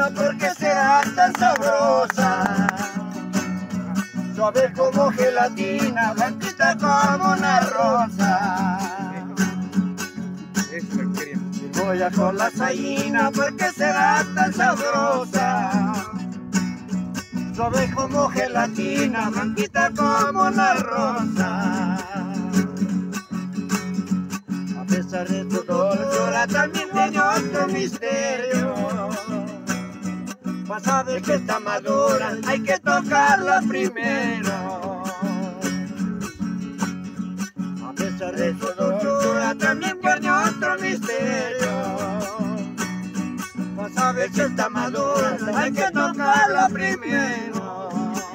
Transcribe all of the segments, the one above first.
gusano, ¿por qué será tan sabrosa? Suave como gelatina, blanquita como una rosa. Voy a con la sayina, ¿por qué será tan sabrosa? Suave como gelatina, blanquita como una rosa. A pesar de tu dulzura también tiene otro misterio. Para saber que está madura hay que tocarla primero. A pesar de su dulzura también tiene otro misterio. Para saber que está madura hay que tocarla primero.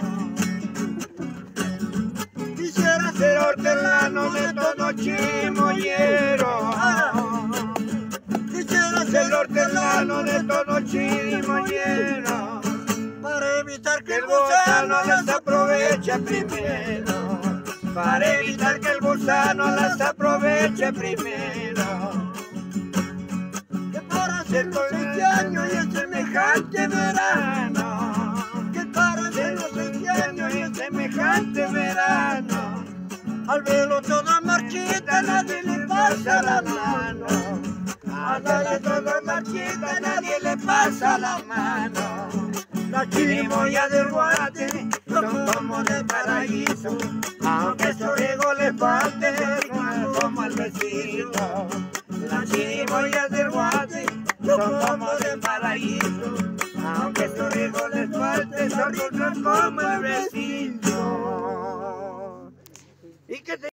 Quisiera ser hortelano de todo chimoyero. Quisiera ser hortelano de todo chimoyero, para evitar que el gusano las aproveche primero. Para evitar que el gusano las aproveche primero. Que para hacer los 20 años y el semejante verano. Que para hacer los 20 años y el semejante verano. Al verlo toda marchita nadie le pasa la mano. Ándale toda marchita nadie le pasa la mano. La chirimoya del Guate son como del paraíso, aunque su riego le falte como el vecino. Las chirimoyas del Guate son como del paraíso, aunque su riego le falte son como el vecino. ¿Y qué te